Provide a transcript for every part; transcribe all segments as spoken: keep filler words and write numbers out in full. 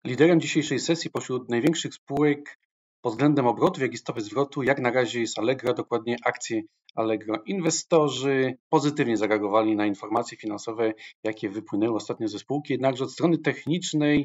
Liderem dzisiejszej sesji pośród największych spółek pod względem obrotów, jak i stopy zwrotu, jak na razie jest Allegro, dokładnie akcje Allegro. Inwestorzy pozytywnie zareagowali na informacje finansowe, jakie wypłynęły ostatnio ze spółki, jednakże od strony technicznej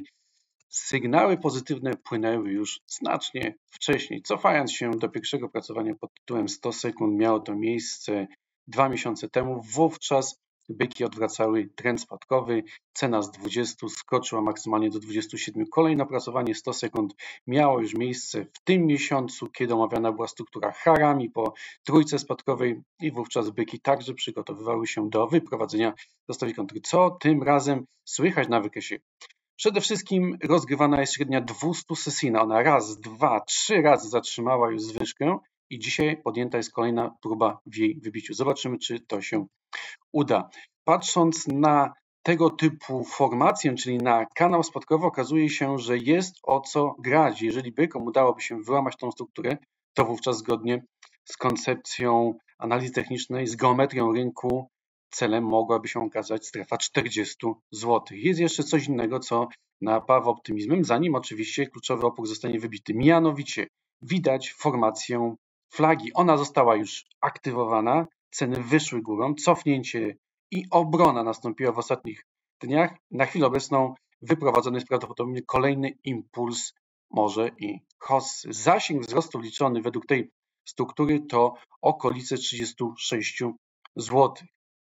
sygnały pozytywne płynęły już znacznie wcześniej. Cofając się do pierwszego opracowania pod tytułem sto sekund, miało to miejsce dwa miesiące temu. Wówczas byki odwracały trend spadkowy. Cena z dwudziestu skoczyła maksymalnie do dwudziestu siedmiu. Kolejne opracowanie sto sekund miało już miejsce w tym miesiącu, kiedy omawiana była struktura Harami po trójce spadkowej i wówczas byki także przygotowywały się do wyprowadzenia dostawy kontry. Co tym razem słychać na wykresie? Przede wszystkim rozgrywana jest średnia dwustusesyjna. Ona raz, dwa, trzy razy zatrzymała już zwyżkę i dzisiaj podjęta jest kolejna próba w jej wybiciu. Zobaczymy, czy to się uda. Patrząc na tego typu formację, czyli na kanał spadkowy, okazuje się, że jest o co grać. Jeżeli bykom udałoby się wyłamać tą strukturę, to wówczas zgodnie z koncepcją analizy technicznej, z geometrią rynku, celem mogłaby się okazać strefa czterdzieści złotych. Jest jeszcze coś innego, co napawa optymizmem, zanim oczywiście kluczowy opór zostanie wybity. Mianowicie widać formację flagi. Ona została już aktywowana, ceny wyszły górą, cofnięcie i obrona nastąpiła w ostatnich dniach. Na chwilę obecną wyprowadzony jest prawdopodobnie kolejny impuls, może i hossy. Zasięg wzrostu liczony według tej struktury to okolice trzydziestu sześciu złotych.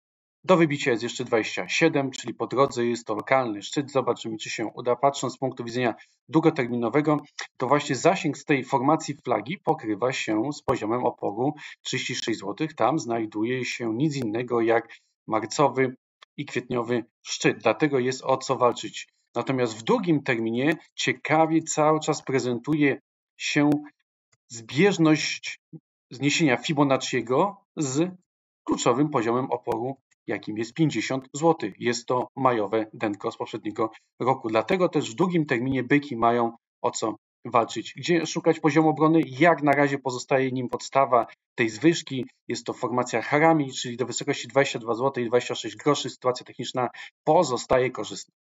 Do wybicia jest jeszcze dwadzieścia siedem, czyli po drodze jest to lokalny szczyt. Zobaczymy, czy się uda. Patrząc z punktu widzenia długoterminowego, to właśnie zasięg z tej formacji flagi pokrywa się z poziomem oporu trzydzieści sześć złotych. Tam znajduje się nic innego jak marcowy i kwietniowy szczyt. Dlatego jest o co walczyć. Natomiast w długim terminie ciekawie cały czas prezentuje się zbieżność zniesienia Fibonacciego z kluczowym poziomem oporu, jakim jest pięćdziesiąt złotych. Jest to majowe denko z poprzedniego roku. Dlatego też w długim terminie byki mają o co walczyć. Gdzie szukać poziomu obrony? Jak na razie pozostaje nim podstawa tej zwyżki. Jest to formacja Harami, czyli do wysokości dwadzieścia dwa złote i dwadzieścia sześć groszy. Sytuacja techniczna pozostaje korzystna.